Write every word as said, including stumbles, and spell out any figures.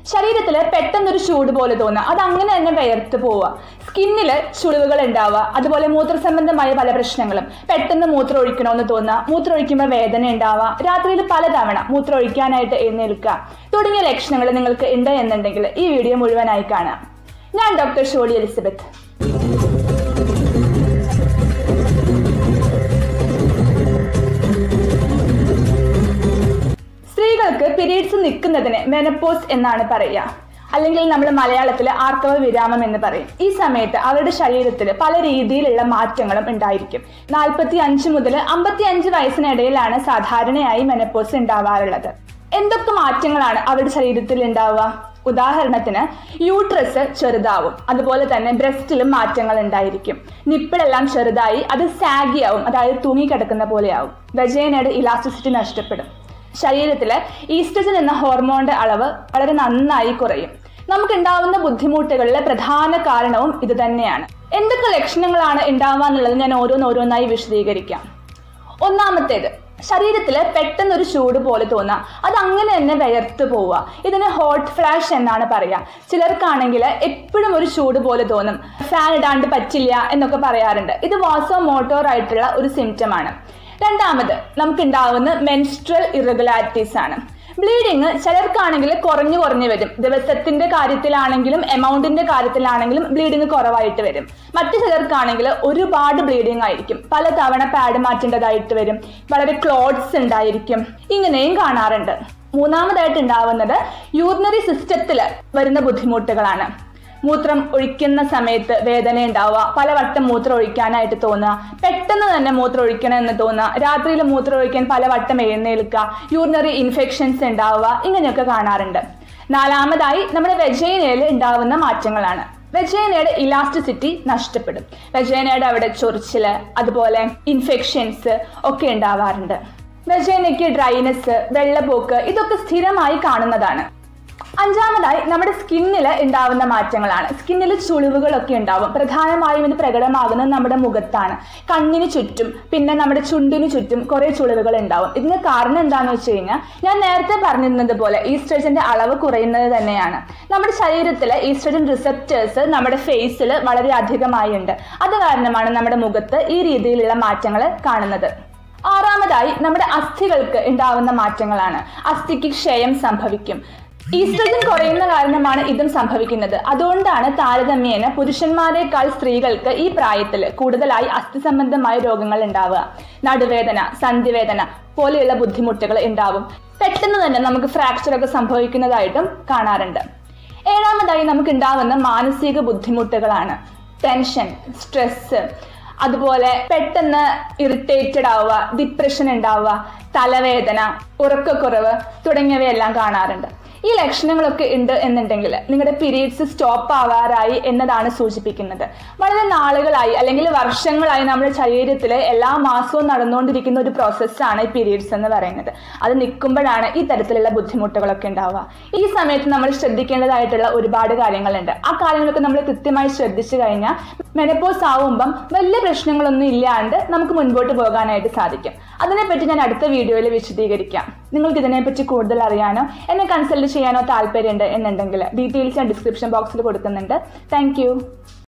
ശരീരത്തിൽ പെട്ടെന്നൊരു ചൂട് പോലെ തോന്നുക, അത് അങ്ങനെ തന്നെ വിയർത്ത് പോവുക, സ്കിന്നിൽ ചുളിവുകൾ ഉണ്ടാവുക, അതുപോലെ മൂത്രസംബന്ധമായ പല പ്രശ്നങ്ങളും, പെട്ടെന്ന് മൂത്രം ഒഴിക്കണമെന്ന് തോന്നുക, മൂത്രം ഒഴിക്കുമ്പോൾ വേദന ഉണ്ടാവുക, രാത്രിയിൽ പലതവണ മൂത്രം ഒഴിക്കാനായിട്ട് എഴുന്നേൽക്കുക തുടങ്ങിയ ലക്ഷണങ്ങൾ നിങ്ങൾക്ക് ഉണ്ട് എന്നുണ്ടെങ്കിൽ ഈ വീഡിയോ മുഴുവനായി കാണാം. ഞാൻ ഡോക്ടർ ഷോളി എലിസബത്ത്. സ്ത്രീകൾക്ക് പീരീഡ്സ് നിൽക്കുന്നതിന് മെനപ്പോസ് എന്നാണ് പറയുക, അല്ലെങ്കിൽ നമ്മൾ മലയാളത്തിൽ ആർത്തവവിരാമം എന്ന് പറയും. ഈ സമയത്ത് അവരുടെ ശരീരത്തിൽ പല രീതിയിലുള്ള മാറ്റങ്ങളും ഉണ്ടായിരിക്കും. നാൽപ്പത്തി അഞ്ച് മുതൽ അമ്പത്തി അഞ്ച് വയസ്സിനിടയിലാണ് സാധാരണയായി മെനപ്പോസ് ഉണ്ടാവാറുള്ളത്. എന്തൊക്കെ മാറ്റങ്ങളാണ് അവരുടെ ശരീരത്തിൽ ഉണ്ടാവുക? ഉദാഹരണത്തിന് യൂട്രസ് ചെറുതാവും, അതുപോലെ തന്നെ ബ്രസ്റ്റിലും മാറ്റങ്ങൾ ഉണ്ടായിരിക്കും. നിപ്പിളെല്ലാം ചെറുതായി അത് സാഗിയാവും, അതായത് തൂങ്ങിക്കിടക്കുന്ന പോലെയാവും. വജൈനയുടെ ഇലാസ്റ്റിസിറ്റി നഷ്ടപ്പെടും. ശരീരത്തിൽ ഈസ്ട്രജൻ എന്ന ഹോർമോണിന്റെ അളവ് വളരെ നന്നായി കുറയും. നമുക്കുണ്ടാവുന്ന ബുദ്ധിമുട്ടുകളിലെ പ്രധാന കാരണവും ഇത് തന്നെയാണ്. എന്തൊക്കെ ലക്ഷണങ്ങളാണ് ഉണ്ടാവുക എന്നുള്ളത് ഞാൻ ഓരോന്നോരോന്നായി വിശദീകരിക്കാം. ഒന്നാമത്തേത്, ശരീരത്തിൽ പെട്ടെന്നൊരു ചൂട് പോലെ തോന്നുക, അത് അങ്ങനെ തന്നെ വിയർത്ത് പോവുക. ഇതിന് ഹോട്ട് ഫ്ലാഷ് എന്നാണ് പറയുക. ചിലർക്കാണെങ്കിൽ എപ്പോഴും ഒരു ചൂട് പോലെ തോന്നും, ഫാൻ ഇടാണ്ട് പറ്റില്ല എന്നൊക്കെ പറയാറുണ്ട്. ഇത് വാസോ മോട്ടോർ ആയിട്ടുള്ള ഒരു സിംറ്റം ആണ്. രണ്ടാമത് നമുക്കുണ്ടാവുന്ന മെൻസ്ട്രൽ ഇറഗുലാരിറ്റീസ് ആണ്. ബ്ലീഡിങ് ചിലർക്കാണെങ്കിൽ കുറഞ്ഞു കുറഞ്ഞു വരും. ദിവസത്തിന്റെ കാര്യത്തിലാണെങ്കിലും എമൗണ്ടിന്റെ കാര്യത്തിലാണെങ്കിലും ബ്ലീഡിങ് കുറവായിട്ട് വരും. മറ്റു ചിലർക്കാണെങ്കിൽ ഒരുപാട് ബ്ലീഡിങ് ആയിരിക്കും, പലതവണ പാഡ് മാറ്റേണ്ടതായിട്ട് വരും, വളരെ ക്ലോട്ട്സ് ഉണ്ടായിരിക്കും, ഇങ്ങനെയും കാണാറുണ്ട്. മൂന്നാമതായിട്ട് ഉണ്ടാവുന്നത് യൂറിനറി സിസ്റ്റത്തിൽ വരുന്ന ബുദ്ധിമുട്ടുകളാണ്. മൂത്രം ഒഴിക്കുന്ന സമയത്ത് വേദന ഉണ്ടാവുക, പലവട്ടം മൂത്രം ഒഴിക്കാനായിട്ട് തോന്നുക, പെട്ടെന്ന് തന്നെ മൂത്രം ഒഴിക്കണം എന്ന് തോന്നുക, രാത്രിയിൽ മൂത്രം ഒഴിക്കാൻ പലവട്ടം എഴുന്നേൽക്കുക, യൂറിനറി ഇൻഫെക്ഷൻസ് ഉണ്ടാവുക, ഇങ്ങനെയൊക്കെ കാണാറുണ്ട്. നാലാമതായി നമ്മുടെ വെജൈനയിൽ ഉണ്ടാവുന്ന മാറ്റങ്ങളാണ്. വെജൈനയുടെ ഇലാസ്റ്റിസിറ്റി നഷ്ടപ്പെടും. വെജൈനയുടെ അവിടെ ചൊറിച്ചില്, അതുപോലെ ഇൻഫെക്ഷൻസ് ഒക്കെ ഉണ്ടാവാറുണ്ട്. വെജൈനയ്ക്ക് ഡ്രൈനെസ്, വെള്ളപ്പോക്ക് ഇതൊക്കെ സ്ഥിരമായി കാണുന്നതാണ്. അഞ്ചാമതായി നമ്മുടെ സ്കിന്നിൽ ഉണ്ടാവുന്ന മാറ്റങ്ങളാണ്. സ്കിന്നിൽ ചുളിവുകളൊക്കെ ഉണ്ടാവും. പ്രധാനമായും ഇത് പ്രകടമാകുന്നത് നമ്മുടെ മുഖത്താണ്. കണ്ണിന് ചുറ്റും പിന്നെ നമ്മുടെ ചുണ്ടിന് ചുറ്റും കുറെ ചുളിവുകൾ ഉണ്ടാവും. ഇതിന് കാരണം എന്താണെന്ന് വെച്ച് കഴിഞ്ഞാൽ ഞാൻ നേരത്തെ പറഞ്ഞിരുന്നത് പോലെ ഈസ്ട്രജന്റെ അളവ് കുറയുന്നത് തന്നെയാണ്. നമ്മുടെ ശരീരത്തിലെ ഈസ്ട്രജൻ റിസപ്റ്റേഴ്സ് നമ്മുടെ ഫേസിൽ വളരെ അധികമായി ഉണ്ട്. അത് കാരണമാണ് നമ്മുടെ മുഖത്ത് ഈ രീതിയിലുള്ള മാറ്റങ്ങൾ കാണുന്നത്. ആറാമതായി നമ്മുടെ അസ്ഥികൾക്ക് ഉണ്ടാവുന്ന മാറ്റങ്ങളാണ്. അസ്ഥിക്ക് ക്ഷയം സംഭവിക്കും. ഈസ്ട്രജൻ കുറയുന്ന കാരണമാണ് ഇതും സംഭവിക്കുന്നത്. അതുകൊണ്ടാണ് താരതമ്യേന പുരുഷന്മാരെക്കാൾ സ്ത്രീകൾക്ക് ഈ പ്രായത്തിൽ കൂടുതലായി അസ്ഥി സംബന്ധമായ രോഗങ്ങൾ ഉണ്ടാവുക. നടുവേദന, സന്ധിവേദന പോലെയുള്ള ബുദ്ധിമുട്ടുകൾ ഉണ്ടാവും. പെട്ടെന്ന് തന്നെ നമുക്ക് ഫ്രാക്ചർ ഒക്കെ സംഭവിക്കുന്നതായിട്ടും കാണാറുണ്ട്. ഏഴാമതായി നമുക്ക് ഉണ്ടാവുന്ന മാനസിക ബുദ്ധിമുട്ടുകളാണ്. ടെൻഷൻ, സ്ട്രെസ്, അതുപോലെ പെട്ടെന്ന് ഇറിറ്റേറ്റഡ് ആവുക, ഡിപ്രഷൻ ഉണ്ടാവുക, തലവേദന, ഉറക്കക്കുറവ് തുടങ്ങിയവയെല്ലാം കാണാറുണ്ട്. ഈ ലക്ഷണങ്ങളൊക്കെ ഉണ്ട് എന്നുണ്ടെങ്കിൽ നിങ്ങളുടെ പീരീഡ്സ് സ്റ്റോപ്പ് ആവാറായി എന്നതാണ് സൂചിപ്പിക്കുന്നത്. വളരെ നാളുകളായി അല്ലെങ്കിൽ വർഷങ്ങളായി നമ്മുടെ ശരീരത്തിൽ എല്ലാ മാസവും നടന്നുകൊണ്ടിരിക്കുന്ന ഒരു പ്രോസസ്സാണ് ഈ പീരീഡ്സ് എന്ന് പറയുന്നത്. അത് നിൽക്കുമ്പോഴാണ് ഈ തരത്തിലുള്ള ബുദ്ധിമുട്ടുകളൊക്കെ ഉണ്ടാവുക. ഈ സമയത്ത് നമ്മൾ ശ്രദ്ധിക്കേണ്ടതായിട്ടുള്ള ഒരുപാട് കാര്യങ്ങളുണ്ട്. ആ കാര്യങ്ങളൊക്കെ നമ്മൾ കൃത്യമായി ശ്രദ്ധിച്ചു കഴിഞ്ഞാൽ മെനപ്പോസ് ആവുമ്പം വലിയ പ്രശ്നങ്ങളൊന്നും ഇല്ലാണ്ട് നമുക്ക് മുൻപോട്ട് പോകാനായിട്ട് സാധിക്കും. അതിനെപ്പറ്റി ഞാൻ അടുത്ത വീഡിയോയിൽ വിശദീകരിക്കാം. നിങ്ങൾക്ക് ഇതിനെപ്പറ്റി കൂടുതൽ അറിയാനോ എന്നെ കൺസൾട്ട് ചെയ്യാനോ താല്പര്യമുണ്ട് എന്നുണ്ടെങ്കിൽ ഡീറ്റെയിൽസ് ഞാൻ ഡിസ്ക്രിപ്ഷൻ ബോക്സിൽ കൊടുക്കുന്നുണ്ട്. താങ്ക്